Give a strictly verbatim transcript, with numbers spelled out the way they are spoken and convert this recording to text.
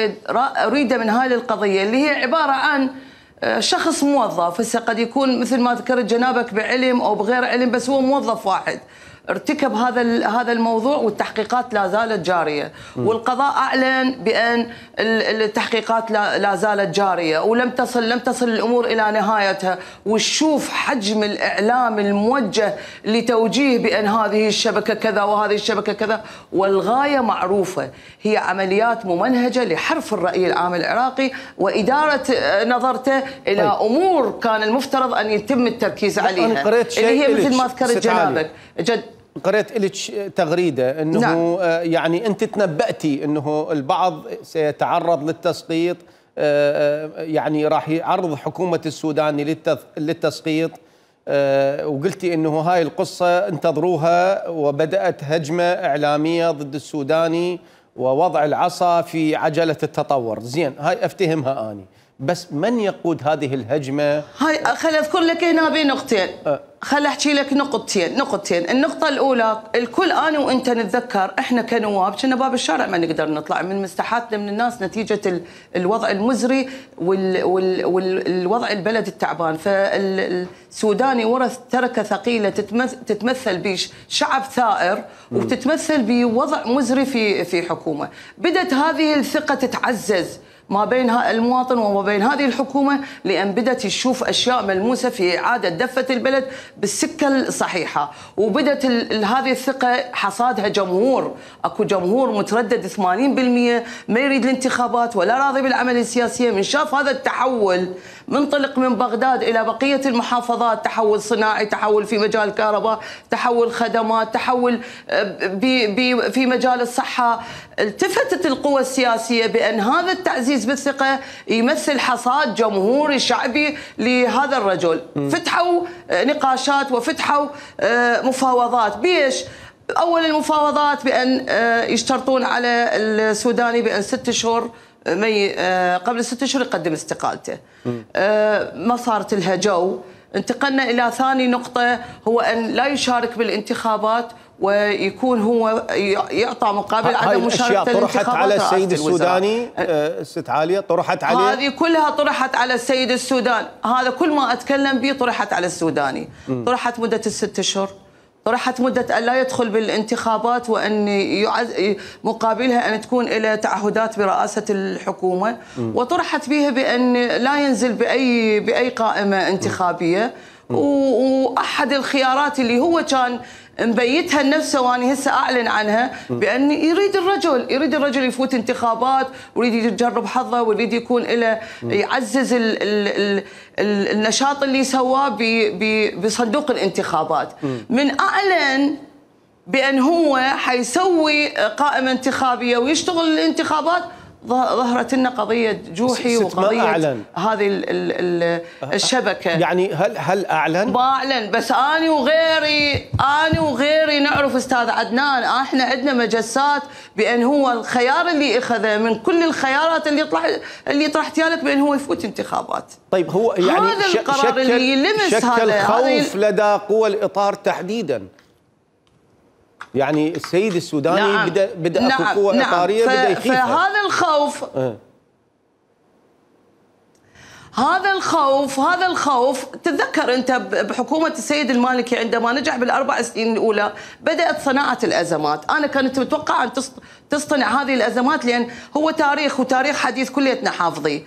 أريد أريد من هذه القضية اللي هي عبارة عن شخص موظف، هسه قد يكون مثل ما ذكرت جنابك بعلم أو بغير علم، بس هو موظف واحد ارتكب هذا هذا الموضوع والتحقيقات لا زالت جاريه، والقضاء اعلن بان التحقيقات لا زالت جاريه ولم تصل لم تصل الامور الى نهايتها، وشوف حجم الاعلام الموجه لتوجيه بان هذه الشبكه كذا وهذه الشبكه كذا، والغايه معروفه، هي عمليات ممنهجه لحرف الراي العام العراقي واداره نظرته الى امور كان المفترض ان يتم التركيز عليها، اللي هي مثل ما ذكرت جنابك. جد قرأت لك تغريدة أنه نعم. يعني أنت تنبأتي أنه البعض سيتعرض للتسقيط، يعني راح يعرض حكومة السوداني للتسقيط، وقلتي أنه هاي القصة انتظروها وبدأت هجمة إعلامية ضد السوداني ووضع العصا في عجلة التطور. زين، هاي أفتهمها أني، بس من يقود هذه الهجمة؟ هاي خلي أذكر لك هنا بنقطتين، أه. خلي أحكي لك نقطتين نقطتين النقطة الأولى، الكل أنا وأنت نتذكر إحنا كنواب كنا باب الشارع ما نقدر نطلع من مستحاتنا من الناس نتيجة الوضع المزري والوضع البلد التعبان، فالسوداني ورث تركة ثقيلة تتمثل بشعب ثائر وتتمثل بوضع مزري في في حكومة، بدت هذه الثقة تتعزز ما بين المواطن وما بين هذه الحكومة، لأن بدأت تشوف أشياء ملموسة في إعادة دفة البلد بالسكة الصحيحة، وبدأت هذه الثقة حصادها جمهور، أكو جمهور متردد ثمانين بالمئة ما يريد الانتخابات ولا راضي بالعملية السياسية، من شاف هذا التحول منطلق من بغداد إلى بقية المحافظات، تحول صناعي، تحول في مجال الكهرباء، تحول خدمات، تحول في مجال الصحة، التفتت القوى السياسية بأن هذا التعزيز بالثقة يمثل حصاد جمهوري شعبي لهذا الرجل. م. فتحوا نقاشات وفتحوا مفاوضات، بيش؟ أول المفاوضات بأن يشترطون على السوداني بأن ست أشهر مي قبل ست أشهر يقدم استقالته. ما صارت لها جو، انتقلنا إلى ثاني نقطة هو أن لا يشارك بالانتخابات ويكون هو يعطى مقابل عدم مشاركته بالانتخابات. طرحت على السيد السوداني ست عالية، طرحت عليه هذه كلها طرحت على السيد السودان، هذا كل ما أتكلم به طرحت على السوداني. م. طرحت مدة الست أشهر، طرحت مدة أن لا يدخل بالانتخابات وأن يعز... مقابلها أن تكون إلى تعهدات برئاسة الحكومة، م. وطرحت بها بأن لا ينزل بأي بأي قائمة انتخابية، م. وأحد الخيارات اللي هو كان مبيتها لنفسه واني هسه اعلن عنها بان يريد الرجل يريد الرجل يفوت انتخابات ويريد يجرب حظه ويريد يكون له يعزز ال ال ال ال النشاط اللي سواه بصندوق الانتخابات. من اعلن بان هو حيسوي قائمه انتخابيه ويشتغل الانتخابات، ظهرت لنا قضيه جوحي وقضيه هذه ال ال الشبكه. يعني هل هل اعلن؟ ما اعلن، بس اني وغيري اني وغيري نعرف استاذ عدنان، احنا عندنا مجسات بان هو الخيار اللي اخذه من كل الخيارات اللي طلع اللي طرحتها لك بان هو يفوت انتخابات. طيب هو يعني هذا القرار شكل اللي يلمس شكل هذا خوف لدى قوى الاطار تحديدا. يعني السيد السوداني نعم. بدا بدا نعم. اكو قوه نعم. اطاريه بدا يخيفها. فهذا الخوف أه. هذا الخوف هذا الخوف تتذكر انت بحكومه السيد المالكي عندما نجح بالاربع سنين الاولى بدات صناعه الازمات، انا كنت متوقع ان تصنع هذه الازمات لان هو تاريخ وتاريخ حديث كليتنا حافظيه،